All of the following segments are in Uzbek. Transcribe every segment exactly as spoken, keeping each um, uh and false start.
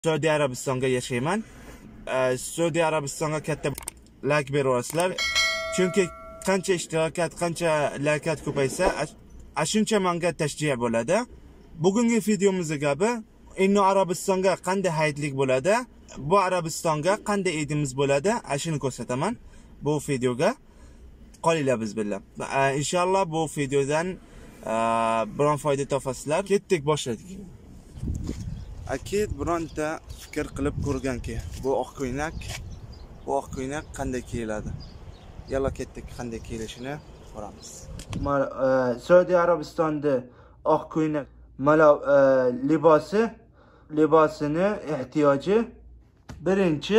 Saudiya Arabistonga yashayman. Saudiya Arabistonga katta like beryapsizlar. Chunki qancha ishtirokat, qancha likeat ko'paysa, shuncha menga tashjih bo'ladi. Bugungi videomizning gapi Inno Arabistonga qanday hayitlik bo'ladi, bu Arabistonga qanday edimiz bo'ladi, ashuni ko'rsataman bu videoga. Qolinglar biz bilan. Inshaalloh bu videodan biron foyda topasizlar. Ketdik, boshladik. Akid bironta fikr qilib ko'rganki, bu oq ko'ynak, bu oq ko'ynak qanday kiyiladi? Yalla ketdik, qanday kiyilishini ko'ramiz. Saudiya Arabistonda oq ko'ynak mana libosi, libosini ehtiyoji birinchi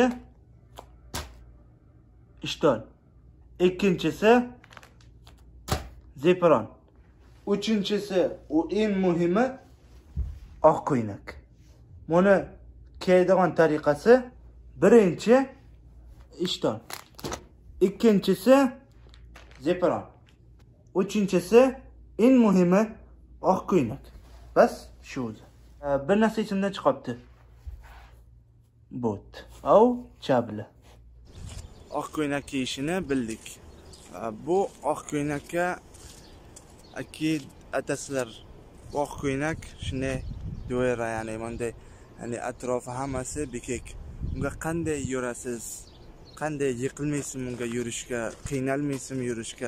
ishton, ikkinchisi zipron, uchinchisi u eng muhimi oq ko'ynak. Buni kiyadigan tariqasi birinchi ishton, ikkinchisi zipron, uchinchisi eng muhimi oq ko'ynak. Bas shu o'zi. Bir narsa esimdan chiqibdi. Bot au chabli. Oq ko'ynak kiyishini bildik. Bu oq ko'ynakka akid atasizlar. Oq ko'ynak shunday do'ra, ya'ni bunday, ya'ni atrofi hammasi bekek. Unga qanday yurasiz? Qanday yiqilmaysiz unga yurishga, qiynalmaysiz yurishga?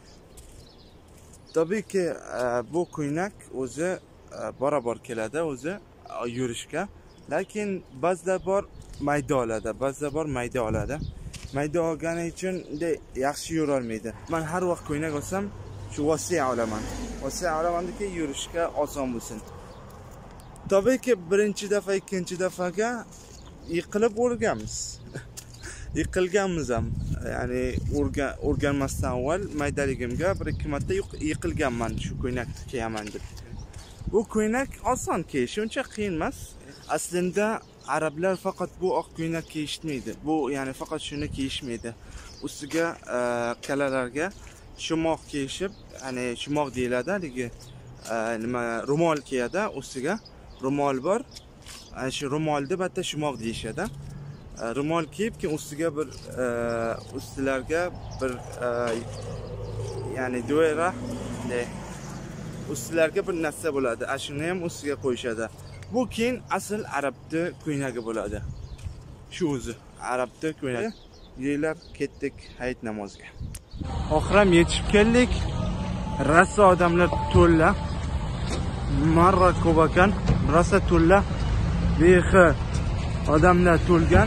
Tabiiyki bu ko'ynak o'zi barabar keladi o'zi yurishga, lekin ba'zida bor mayda oladi, ba'zida bor mayda oladi. Mayda olgani uchun yaxshi yura olmaydi. Men har vaqt ko'ynak olsam, shu vosiy olaman. Vosiy olamandiki yurishga oson bo'lsin. Tabiiyki birinchi dafa, ikkinchi dafaga yiqilib o'rganmiz. Yiqilganmiz ham. Ya'ni o'rganmasdan avval maydaligimga bir ikki marta yiqilganman shu ko'ynakni kiyaman deb. Bu ko'ynak oson kiyish, uncha qiyin emas. Aslida arablar faqat bu oq ko'ynak kiyishmaydi. Bu ya'ni faqat shuni kiyishmaydi. Ustiga kalalarga shumoq kiyishib, ya'ni shumoq deyiladi, haligi nima ro'mol kiyadi, ustiga ro'mol bor. Ana shu ro'molni batta shumoq deyishadi. Ro'mol kiyib, keyin ustiga bir ustilarga bir ya'ni do'ra, ustilarga bir narsa bo'ladi. Ashuni ham ustiga qo'yishadi. Bu keyin asl arabni ko'ynagi bo'ladi. Shu o'zi arabni ko'ynagi. Yeylar, ketdik hayit namoziga. Oxiram yetib keldik. Rasa odamlar to'lla. Marra ko'p ekan. Rasa to'lla. Behi odamlar to'lgan.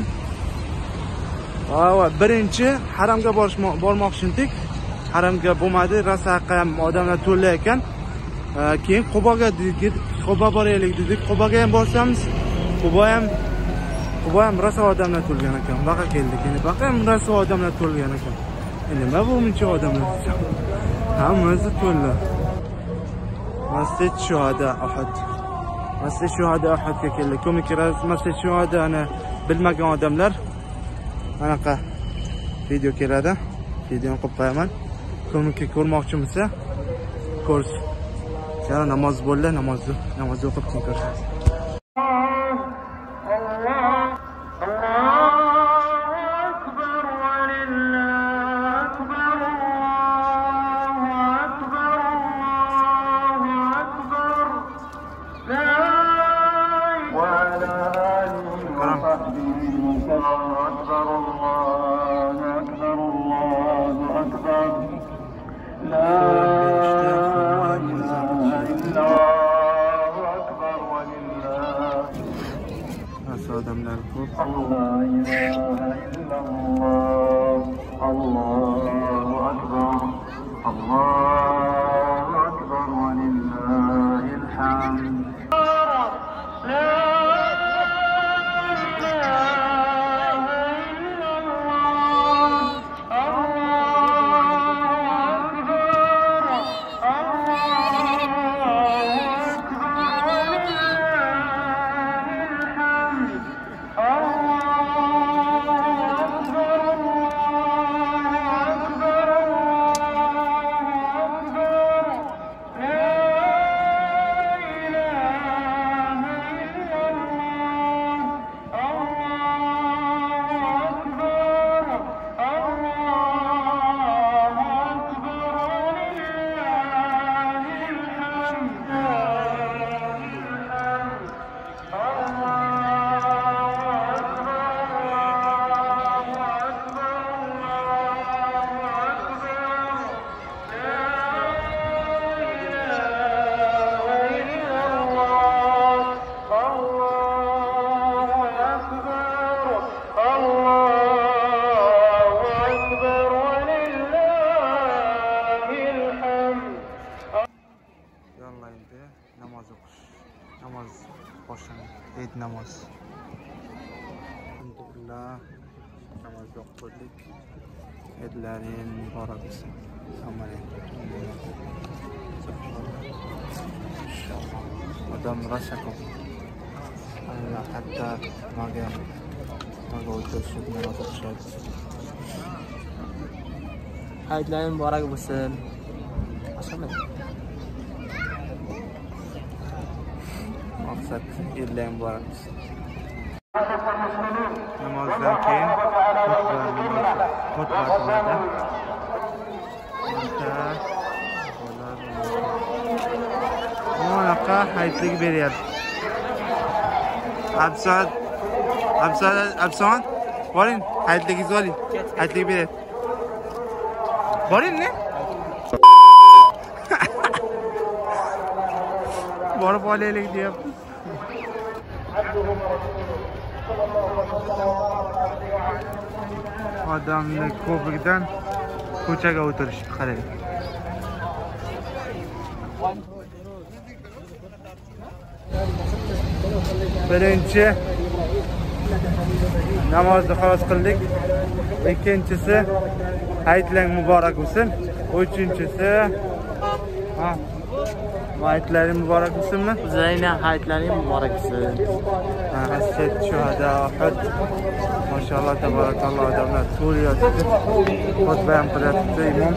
Va birinchi haramga bormoqchi edik. Haramga bo'lmadi, Rasa ham odamlar to'lla ekan. Keyin Quboga dedik, Qubo boraylik dedik. Quboga ham borsamiz, Qubo ham Qubo ham Rasa odamlar to'lgan ekan. Baqa keldik. Endi baqa ham Rasa odamlar to'lgan ekan. Nima bu buncha odamlar? Hammasi to'lla. Masjid Shuhada Ahad. Masjid Shuhada Ahadga keldik. Ko'mik Masjid Shuhada ana bilmagan odamlar anaqa video keladi. Videoni qo'yib qo'yaman. Ko'mikni ko'rmoqchimisa ko'rsin. Yana namoz bo'ldi, namozni namozni o'qib ko'ramiz. Adamlar ko'p. Allah ilaha illalloh. Allohu akbar. Allohu akbar va lillahil hamd. namozga o'qildik. Hayitlaring muborak bo'lsin. Odam rosa ko'p. Allah hatta maga maga o'tishib namoz o'qishadi. Hayitlaring muborak bo'lsin. Masalan, maqsad hayitlaring muborak bo'lsin. Namozdan keyin xutba qiladi. Bunaqa hayitlik beryapti. Absad, absad, abson. Boring, hayitligingizni oling. Hayitlik beryapti. Boring ne? Borib olaylik deyapti. Odamlar ko'pligidan ko'chaga o'tirishdi, qarang. Birinchi namozni xolos qildik. Ikkinchisi hayitlaring muborak bo'lsin. Uchinchisi ha hayitlaring muborak bo'lsinmi? sizlarning hayitlaring muborak bo'lsin. Hasad shuhada Uhud. Maşallah tabarakallah odamlar Suriyada xutba ham qilyapti imom.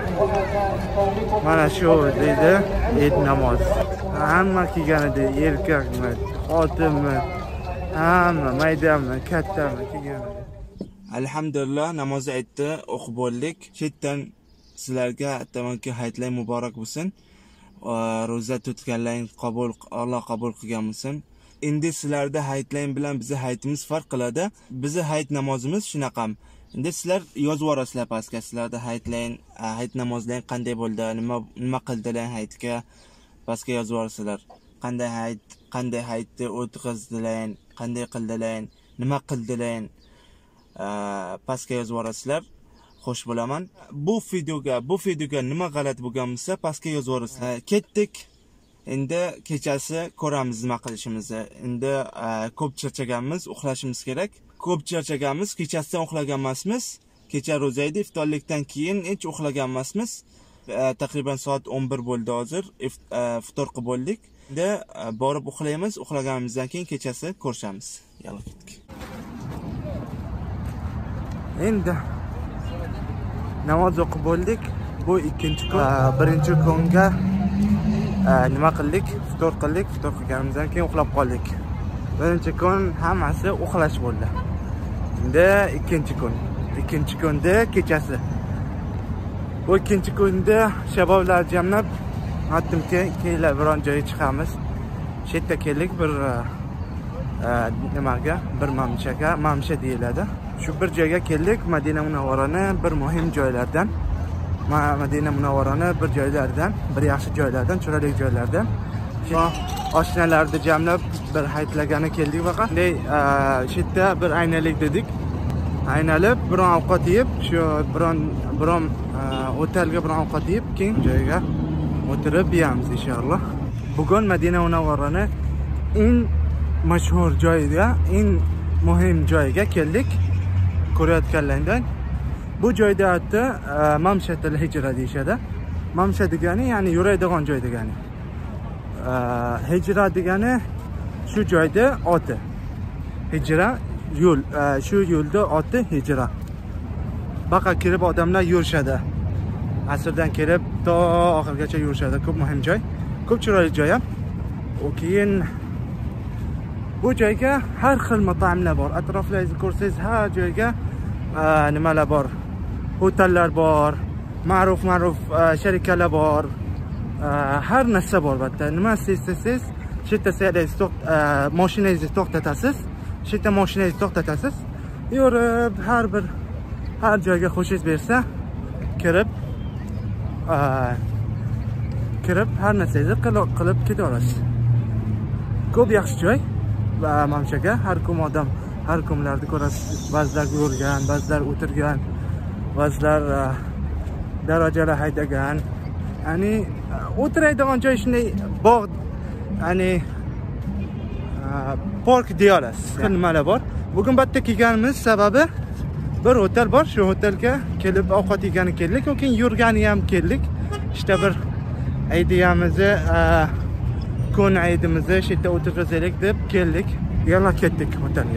Mana shu deydi Eid namoz. Hamma kelganida erkakmi, xotinmi, hamma maydami, kattami kelganida. Alhamdulillah namozni aytdi, o'qib bo'ldik. Chetdan sizlarga aytamanki hayitlaring muborak bo'lsin. Ro'za tutganlaring qabul Alloh qabul qilgan bo'lsin. Endi sizlarda hayitlaring bilan bizni hayitimiz farq qiladi. Bizni hayit namozimiz shunaqam. Endi sizlar yozib yorasizlar pastga, sizlarda hayitlaring, hayit namozlaring qanday bo'ldi, nima nima qildilar hayitga pastga yozib yorasizlar. Qanday hayit, qanday hayitni o'tkazdilar, qanday qildilar, nima qildilar, pastga yozib yorasizlar. Xo'sh bo'laman. Bu videoga, bu videoga nima g'alati bo'lgan bo'lsa, pastga yozib yorasizlar. Ketdik. Endi kechasi ko'ramiz nima qilishimizni. Endi ko'p charchaganmiz, uxlashimiz kerak. Ko'p charchaganmiz, kechasidan uxlagan emasmiz. Kecha ro'za edi, iftorlikdan keyin hech uxlagan emasmiz. Taqriban soat o'n bir bo'ldi hozir. Iftor qilib bo'ldik. Endi borib uxlaymiz, uxlaganimizdan keyin kechasi ko'rishamiz. Yalla ketdik. Endi namoz o'qib bo'ldik. Bu ikkinchi kun. Birinchi kunga nima qildik? Iftor qildik. Iftor qilganimizdan keyin uxlab qoldik. Birinchi kun hammasi uxlash bo'ldi. Endi ikkinchi kun. Ikkinchi kunda kechasi. Bu ikkinchi kunda shaboblar jamlab aytdimki, kelinglar biron joyga chiqamiz. Shu yerda keldik bir nimaga, bir mamchaga, mamsha deyiladi. Shu bir joyga keldik, Madina Munavvarani bir muhim joylardan. Madina Munavvarani bir joylardan, bir yaxshi joylardan, chiroyli joylardan. Shu oshnalarni jamlab bir hayitlarga keldik faqat. Shu yerda bir aynalik dedik. Aynalib, biron ovqat yeb, shu biron biron o'talga biron ovqat yeb, keyin joyga o'tirib yeyamiz inshaalloh. Bugun Madina Munavvarani eng mashhur joyiga, eng muhim joyiga keldik. Ko'rayotganlardan bu joyda hatto Mamshatul Hijra deyishadi. Mamsha degani ya'ni yuradigan joy degani. Hijra degani shu joyda oti. Hijra yo'l, shu yo'lda oti hijra. Baqa kirib odamlar yurishadi. Asrdan kelib to oxirgacha yurishadi. Ko'p muhim joy, ko'p chiroyli joy ham. Keyin bu joyga har xil mato'imlar bor. Atroflaringizni ko'rsangiz, har joyga nimalar bor? Hotellar bor, ma'ruf-ma'ruf sharikalar bor. Har narsa bor albatta. Nima istaysiz, shu yerda saylangiz, mashinangizni to'xtatasiz. Shu yerda mashinangizni to'xtatasiz. Yurib har bir har joyga xushingiz bersa, kirib kirib har narsangizni qilib keta olasiz. Ko'p yaxshi joy. Va Mamshaga har kim odam, har kimlarni ko'rasiz. Ba'zilar yurgan, ba'zilar o'tirgan, ba'zilar darajalar haydagan. Ya'ni o'tiradigan joy shunday bog', ya'ni park deya olasiz. Nimalar bor? Bugun bitta kelganimiz sababi bir otel bor. Shu otelga kelib ovqat yegani keldik, yoki yurgani ham keldik. İşte bir aydiyamizni, kun aydimizni shu yerda o'tkazaylik deb keldik. Yana ketdik otelga.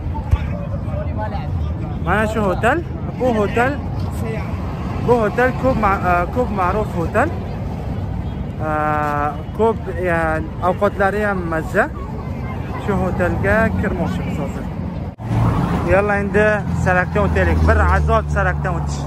Mana shu otel, bu otel bu otel ko'p ko'p ma'ruf otel. Ko'p yani ovqatlari ham mazza. Shu otelga kirmoqchimiz hozir. Yalla endi sarakdan o'taylik. Bir azob sarakdan o'tish.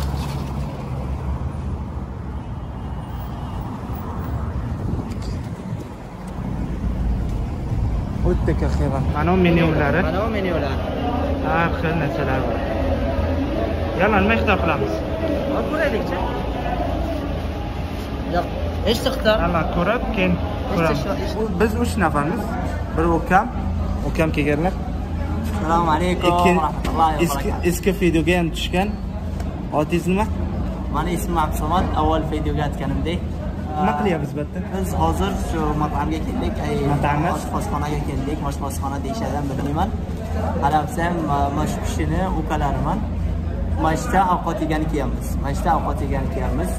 O'tdik axiyran. Mana menyulari. Mana bu menyular. Har xil narsalar bor. Yalla nima ish qilamiz? Ko'raylikchi. Yo'q, hech to'xtab. Hamma ko'rib, keyin ko'ramiz. Biz uch nafarmiz. Bir ukam, ukam kelganlar. Assalomu alaykum va rahmatullohi va Eski eski videoga ham tushgan. Otingiz nima? Mani ismim Absamad. Avval videoga aytganimdek, nima qilyapmiz bu yerda? biz hozir shu mat'amga keldik. Ay, Mat'amimiz? oshxonaga keldik. Oshxona deyishadi, bilmayman. Qarabsam, mana shu kishini ukalariman. Mashta ovqat yegani kelyapmiz. Mashta ovqat yegani kelyapmiz.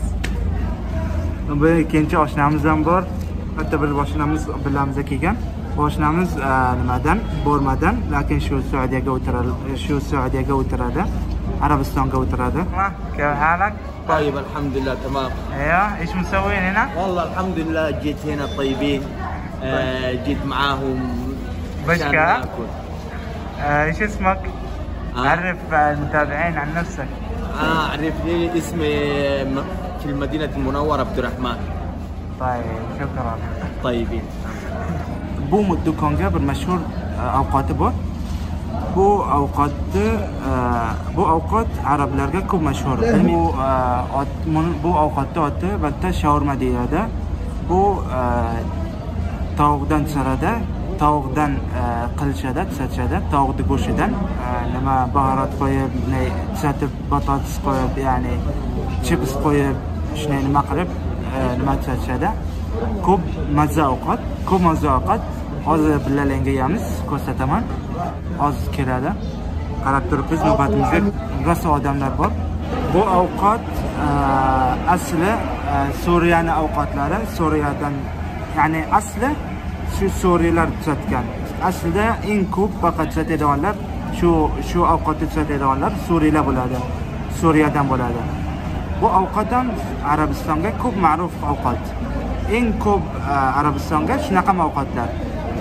Bu ikkinchi oshnamiz ham bor. Hatta bir oshnamiz bilamiz kelgan. Oshnamiz nimadan? Bormadan, lekin shu Saudiyaga o'tiradi, shu Saudiyaga o'tiradi. Arabistonga o'tiradi. Kayf halak? طيب الحمد لله تمام. ايوه، ايش مسوين هنا؟ والله الحمد لله جيت هنا طيبين. آه جيت معاهم عشان بشكا؟ ناكل. آه، ايش اسمك؟ آه. عرف المتابعين عن نفسك. اه عرف لي اسمي م- في المدينة المنورة عبد الرحمن. طيب، شكرا. طيبين. Bu do'konga bir mashhur ovqati bor. Bu ovqatni bu ovqat arablarga ko'p mashhur. Bu bu ovqatni oti bitta shaurma deyiladi. Bu tovuqdan sarada, tovuqdan qilishadi, tsatishadi, tovuqning go'shtidan nima bahorat qo'yib, tsatib, batatis qo'yib, ya'ni chips qo'yib, shunday nima qilib nima tsatishadi. Ko'p mazza ovqat, ko'p mazza ovqat. Hozir birgalikda yeyamiz, ko'rsataman. Hozir keladi. Qarab turibmiz, navbatimizga rosa odamlar bor. Bu ovqat asli Suriyaning ovqatlari, Suriyadan, ya'ni asli shu Suriyalar tuzatgan. Aslida eng ko'p faqat tuzatadiganlar shu shu ovqatni tuzatadiganlar Suriyalar bo'ladi. Suriyadan bo'ladi. Bu ovqat ham Arabistonga ko'p ma'ruf ovqat. Eng ko'p Arabistonga shunaqa ovqatlar.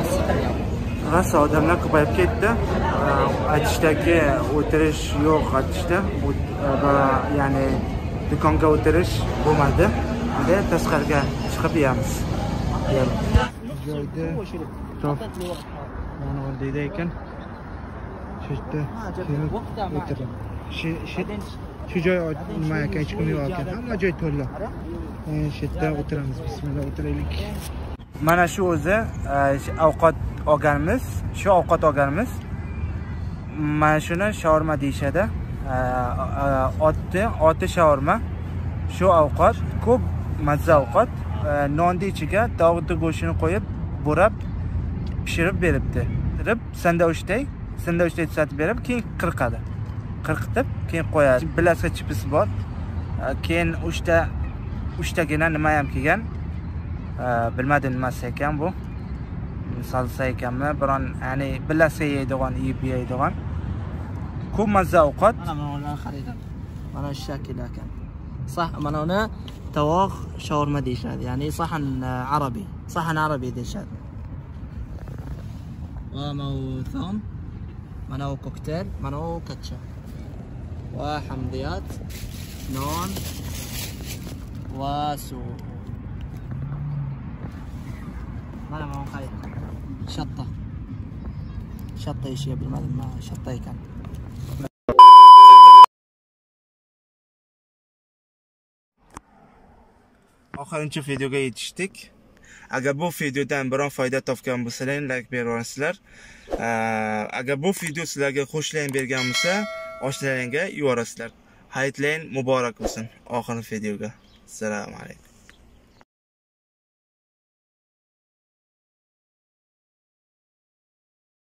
Rosa odamlar ko'payib ketdi. Aytishdagi o'tirish yo'q, aytishda ya'ni do'konga o'tirish bo'lmadi. Endi tashqariga chiqib yeyamiz. Joyda top mana oldida ekan. Shu yerda kelib o'tirdim. Shu shu joy nima ekan, hech kim yo'q ekan. Hamma joy to'la. Shu yerda o'tiramiz. Bismillah, o'tiraylik. Mana shu o'zi ovqat olganimiz, shu ovqat olganimiz. Mana shuni shaurma deyishadi. Oti, oti shaurma. Shu ovqat ko'p mazza ovqat. Nonni ichiga tovuqning go'shtini qo'yib, bo'rab, pishirib beribdi. Qirib, sandvichday, sandvichday tutib berib, keyin qirqadi. Qirqitib, keyin qo'yadi. Bilasga chips bor. Keyin uchta uchtagina nima ham kelgan. Bilmadim nimasi ekan bu. Salsa ekanmi, biron ya'ni bilasga yeydigan, yeb yeydigan. Ko'p mazza ovqat. Mana ularni xaridim. Mana shu shakl ekan. Sah, mana uni tovoq shaurma deyishadi. Ya'ni sahan arabiy, sahan arabiy deyishadi. Va mana u thom, mana u kokteyl, mana u ketchup. Va hamdiyat, non va suv. Mana mana xarid. Shatta. Shatta ishga bilmadim, mana shatta ekan. Oxirgi videoga yetishdik. Agar bu videodan biron foyda topgan bo'lsalaring, like beraverasizlar. Agar bu video sizlarga xushlayim bergan bo'lsa, oshlaringga yuborasizlar. Hayitlaring muborak bo'lsin oxirgi videoga. Assalomu alaykum.